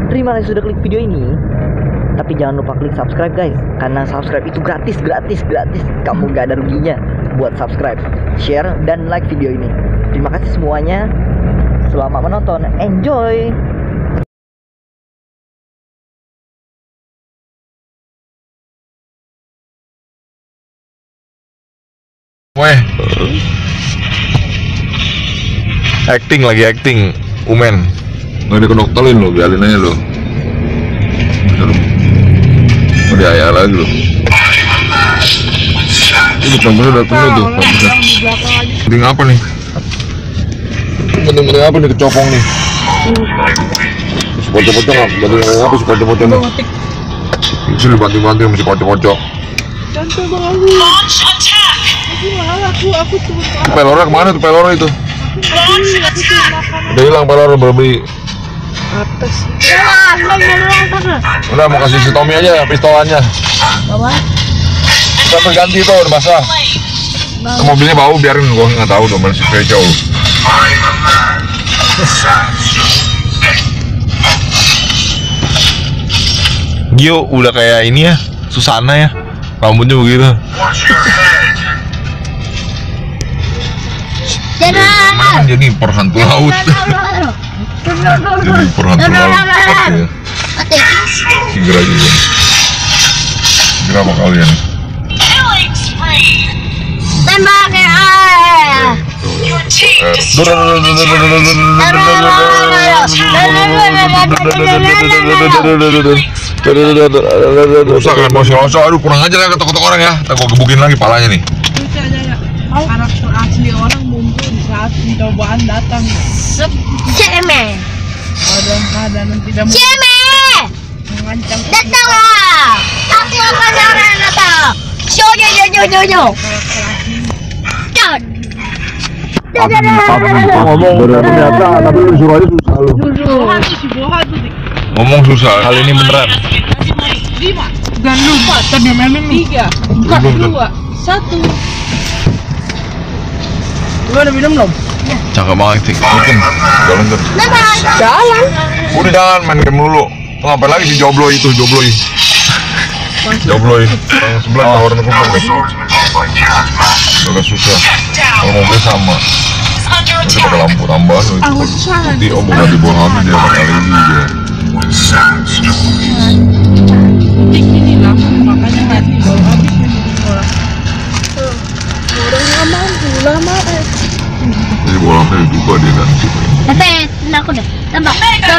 Terima kasih sudah klik video ini. Tapi jangan lupa klik subscribe guys, karena subscribe itu gratis. Kamu gak ada ruginya buat subscribe, share, dan like video ini. Terima kasih semuanya. Selamat menonton, enjoy. Weh, acting Umen. Nggak dikenoktelin lo, biarin aja lo. Mau diaya lagi lo. Ini betul-betul udah penuh tuh. Penting apa nih? Penting apa nih kecopong nih? Si pocok-pocok nggak? Bantuin apa si pocok-pocok nih? Sini banting-banting sama si pocok-pocok. Contoh bang aku cuma Pelornya kemana tuh pelornya itu? Udah hilang pelornya berbeli. atas. Udah mau kasih si Tommy aja pistolannya. Bawa. Udah berganti tuh udah basah. Mobilnya bau biarin gua nggak tahu dong masih spesial. Gio udah kayak ini ya, Susana ya, rambutnya begitu. Kan jadi perhantu laut. Jadi perhantu laut. Ya. Segera juga. Segera apa kalian? Tembak ya. Rusak kan bos, aduh kurang aja lah ketok-ketok orang ya. Kita gua gebukin lagi palanya nih. Karakter asli orang muncul di saat pencobaan datang. Ceme. Kadang-kadang tidak mengancam. Datanglah. Aku akan datang. Jojo. Ngomong ternyata tapi lu suruh aja susah lu. Ngomong susah. Kali ini beneran. 5. Dan lupa tadi memang 3, 4, 2, 1. Lu udah minum belum? Cakep banget sih. Mungkin jalan terus. Jalan. Udah jangan main game dulu. Ngapain lagi si Jobloi itu Jobloi. Jobloi. Yang sebelah tawaran kumpul deh. Udah susah. Kalau mobil sama. Nanti pakai lampu tambahan lu. Nanti om bukan di bawah hamil dia pakai lagi dia. Ini lah makanya nanti baru habis menjadi sekolah. Orang nggak mampu lama Jadi bawah hamil juga dia kan. Tapi aku deh. Tembak.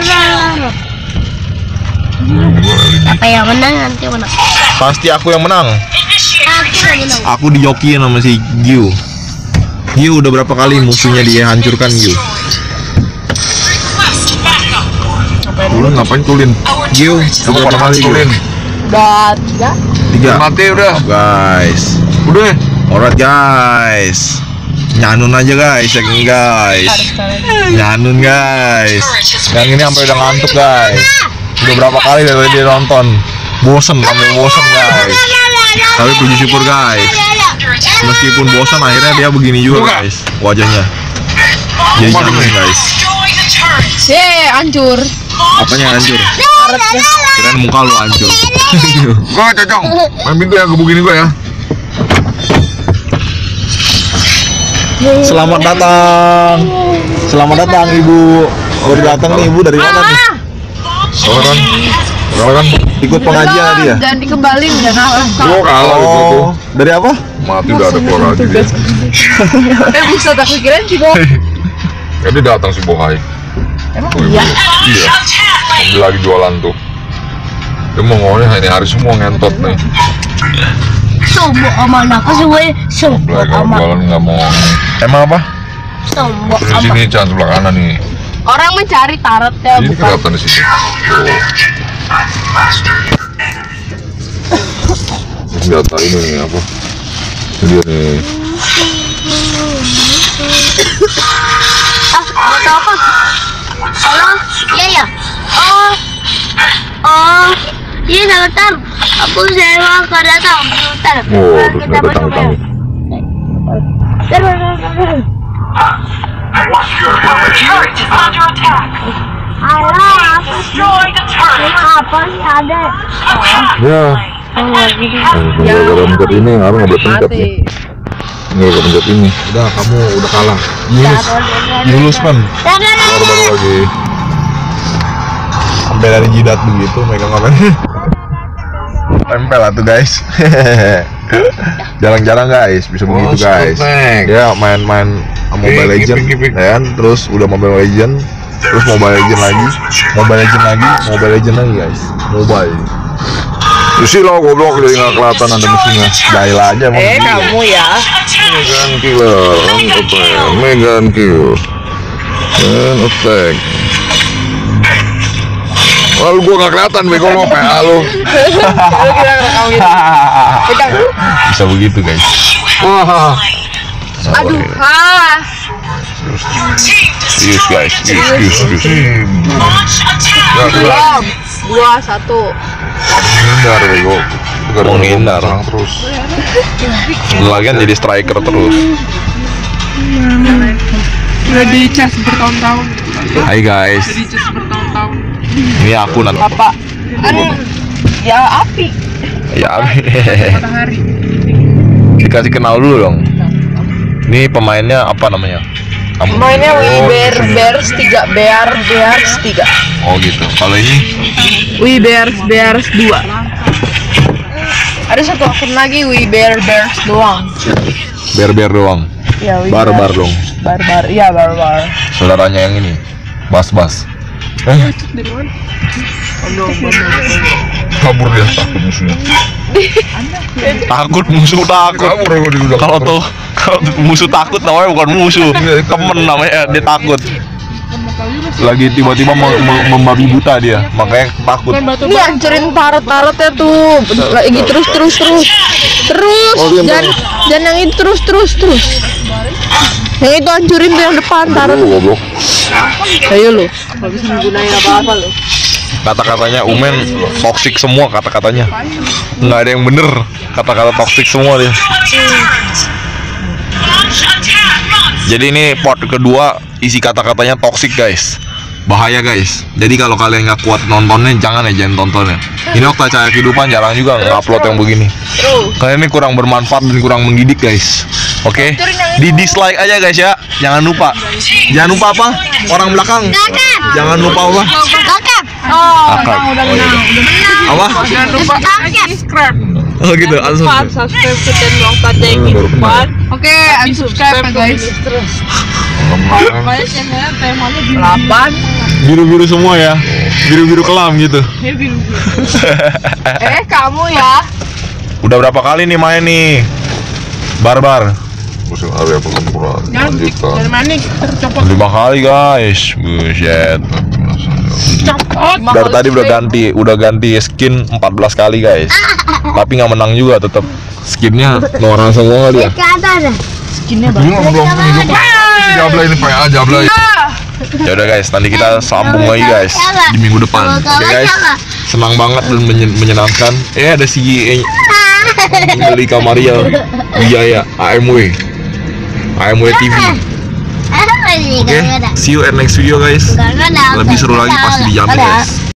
Apa yang menang nanti menang? Pasti aku yang menang. Aku yang menang. Aku dijokiin sama si Gio. Gio udah berapa kali musuhnya dia hancurkan Gio. Lu ngapain tulin? Gio, kamu pada mati tulin. udah 3. Mati udah. Guys. Udah. Alright guys. Nyanun aja guys, yakin guys. Nyanun guys. Yang ini sampai udah ngantuk guys. Udah berapa kali dari dia nonton. Bosen guys. Tapi puji syukur guys. Meskipun bosan akhirnya dia begini juga guys. Wajahnya. Jadi nyanun guys. Hancur. Apanya hancur? Kirain muka lu hancur. Gua nggak cocok. Main pintu ya, gebukin gua ya. Selamat datang. Selamat datang Ibu. Baru datang nih Ibu, dari mana nih? Kan? Ikut pengajian tadi ya? Dan dikembalin ya kalah. Gua kalah itu. Dari apa? Mati udah ada keluar lagi dia. Bisa tak pikiran sih kok. Jadi datang si Bohai. Emang iya? Iya. Ambil lagi jualan tuh. Dia mau ngomongnya hari semua ngentot nih. Sombong aman aku semuanya. Sombong Kalau aman. jualan nggak mau ngomong. Emang apa? Sombong Di aman. sini jangan sebelah kanan nih. orang mencari tarotnya Ini bukan. kelihatan di situ. Senjata ini nih apa? Ini dia nih. Mau tahu apa? Halo? Iya. Iya sebentar. Aku sewa ke datang. Sebentar. Oh, terus ada tanggung-tanggung. Halo, apa? Apa sih ada? Ya. Gara-gara pencet ini, harus nggak boleh pencet nih. Nggak boleh pencet ini. Udah, kamu udah kalah. Yunus pan. Baru lagi. Sampai dari jidat begitu, megang apa nih? Tempel lah tuh guys. Jarang-jarang guys bisa begitu guys. Ya main-main Mobile Legend, ya kan? Terus udah Mobile Legend, terus Mobile Legend lagi, Mobile Legend lagi guys. Mobile. Isi lo goblok jadi nggak kelihatan ada mesinnya. Jahil aja emang. Kamu ya. Megan killer, Megan kill, and attack. Lalu gua nggak kelihatan bego lo PA lo. Bisa begitu guys. Wah. Aduh, Serius guys, serius. belum. 2-1. Menghindar bego. Menghindar terus. Lagian jadi striker terus. Udah di cas bertahun-tahun. Hai guys. Di cas bertahun-tahun. Ini aku nanti. Bapak. Ya api. Ya. Matahari. Dikasih kenal dulu dong. Ini pemainnya apa namanya? Kamu? Mainnya Oh, Bears 3, Bears 3. Oh gitu. Kalau ini Bears 2. Ada satu akun lagi Bears doang. Bear doang. Ya, Barbar dong. Barbar. Iya, barbar. Saudaranya yang ini. Bas. Dari mana? Kabur dia takut musuhnya. Takut musuh takut. Kalau tuh musuh takut namanya bukan musuh, temen namanya dia takut. Lagi tiba-tiba membabi buta dia, makanya takut. Ini hancurin tarot-tarotnya tuh. Lagi terus. Jangan yang itu terus. Yang itu hancurin tuh yang depan tarot. Goblok. Ayo lu. Gak bisa menggunain apa-apa lu. Kata-katanya Umen toksik semua kata-katanya. Nggak ada yang bener. Kata-kata toksik semua dia. Jadi ini part kedua isi kata-katanya toksik guys. Bahaya guys. Jadi kalau kalian nggak kuat nontonnya jangan tontonnya. Ini Okta Cahaya Kehidupan jarang juga nge-upload yang begini. Kalian ini kurang bermanfaat dan kurang mendidik guys. Oke, di dislike aja guys ya. Jangan lupa apa? Orang belakang. Jangan lupa apa? Kakak. Apa? Jangan lupa subscribe. Oh gitu, Subscribe ke channel Okta Cahaya Kehidupan. Oke, unsubscribe ya guys. Banyak channelnya temanya 8. Biru-biru semua ya. Biru-biru kelam gitu. Kamu ya. Udah berapa kali nih main nih? Barbar. Musim area pertempuran lanjutan. Dari mana tercopot? 5 kali guys. Buset. Dari tadi udah ganti skin 14 kali guys. Tapi nggak menang juga tetap. Skinnya norak semua kali ya. Belum Jabla ini PA Jabla. Ya udah guys, nanti kita sambung lagi guys di minggu depan. Oke guys. Senang banget dan menyenangkan. Ada si Melika Maria Wijaya AMW TV. Oke, see you at next video guys. Lebih seru lagi pasti dijamin guys.